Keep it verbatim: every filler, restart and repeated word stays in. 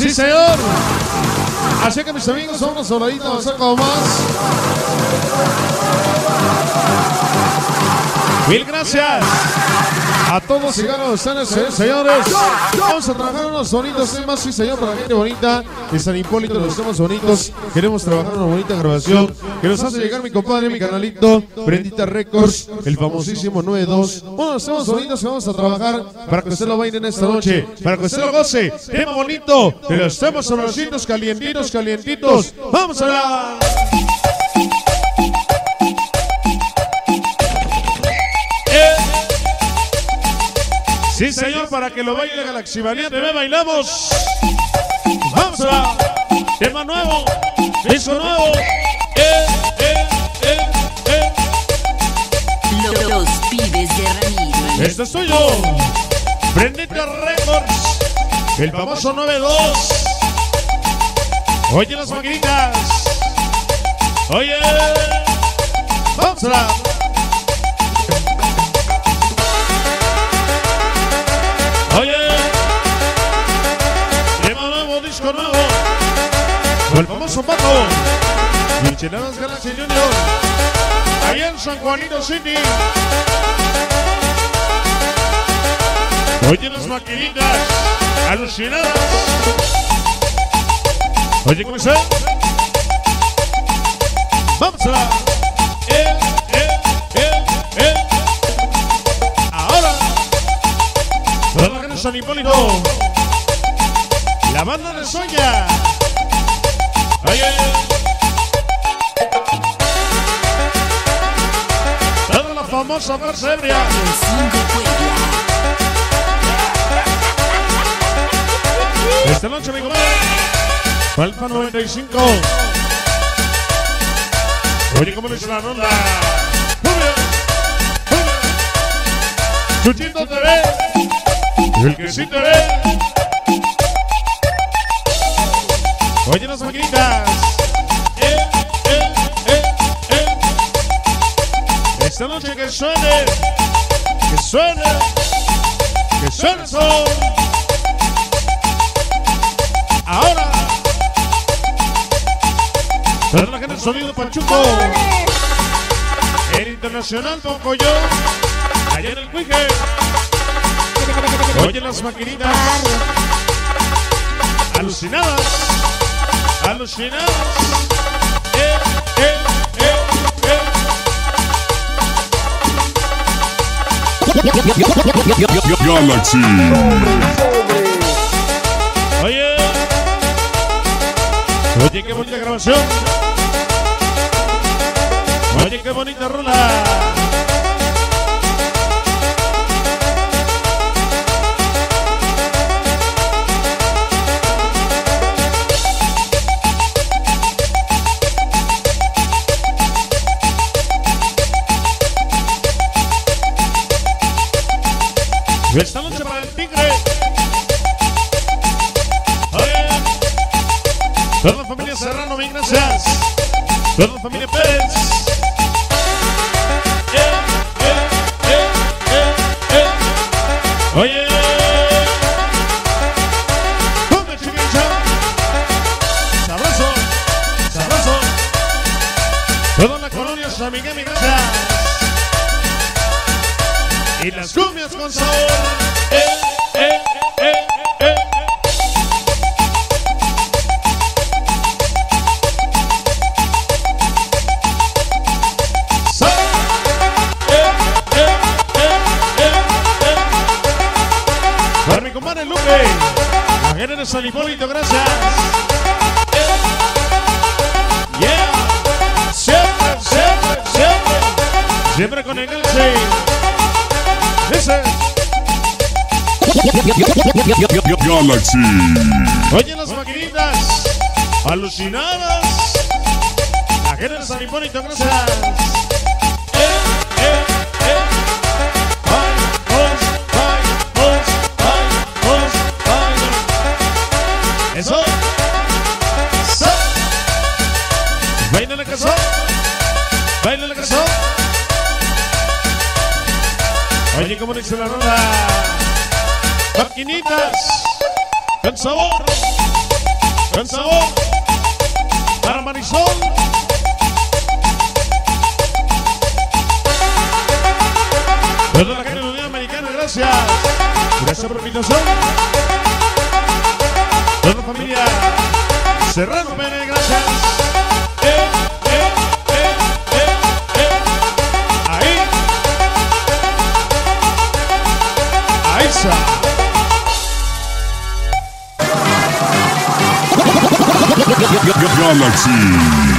Sí, señor. Así que mis amigos, vamos soldaditos a avanzar como más. Mil gracias a todos y cada uno de ustedes, señores. Vamos a trabajar unos bonitos temas, sí señor, para la gente bonita de San Hipólito, los temas bonitos. Queremos trabajar una bonita grabación que nos hace llegar mi compadre, mi canalito, Brendita Records, el famosísimo nueve dos. Unos temas bonitos que vamos a trabajar para que usted lo bailen esta noche, para que usted lo goce. Tema bonito de los temas sabrositos, calientitos, calientitos. Vamos a la... Sí, señor, para que lo baile Galaxy Valiente, ve, bailamos. Vamos a tema nuevo, disco nuevo. Eh, eh, eh, eh. Los pibes de Ramírez. Este es tuyo, Brendita Records, el famoso nueve dos. Oye las maquinitas. Oye, vamos a la... Oye, tema nuevo, disco nuevo, con el famoso Paco, Micheladas Galaxy Junior, allá en San Juanito City. Oye las maquinitas, alucinadas. Oye, ¿cómo está? Vamos a la... Eh, eh, eh, eh. Ahora San Hipólito, la banda de Soña. Oye, toda la famosa Farsa Ebria. Esta noche, mi comadre, Alfa noventa y cinco. Oye, ¿cómo dice la ronda? Muy bien, muy bien. Chuchito T V. El que sí te ve. Oye las maquinitas. Eh, eh, eh, eh. Esta noche que suene, que suene, que suene son. Ahora toda la gente del sonido Pachuco, el internacional Poncoyo, allá en el Cuije. Oye las maquinitas, alucinadas, alucinadas. Eh, eh, eh, eh. Galaxy. Oye, oye qué bonita grabación. Oye qué bonita rola. Esta noche para el Tigre. Oye, toda la familia Serrano, mil gracias. Toda la familia Pérez. Eh, eh, eh, eh, eh. Oye, ponme chiquilla. Sabroso, sabroso. Toda la colonia San Miguel, mil gracias. Y las cumbias con sabor. Eh, eh, eh, eh. Sa eh, eh, eh, eh, eh. Para mi compadre Luque, la gente de San Hipólito, gracias. Eh. Yeah. Siempre, siempre, siempre. Siempre con el Galaxy. Ese. Galaxy. Oye las maquinitas, alucinadas. La gente de San Hipólito, gracias. Eh, eh, eh. Vamos, vamos, vamos, vamos. Eso. Sa. Baila la casa. Baila la casa. Oye, ¿cómo dice la rola? Maquinitas, con sabor. Buen sabor. Para Marisol. Perdón, la gente de la Unión Americana, gracias. Gracias por la invitación. Toda la familia Serrano Pérez, gracias. Eh, eh, eh, eh, eh. Ahí. Ahí está. Galaxy.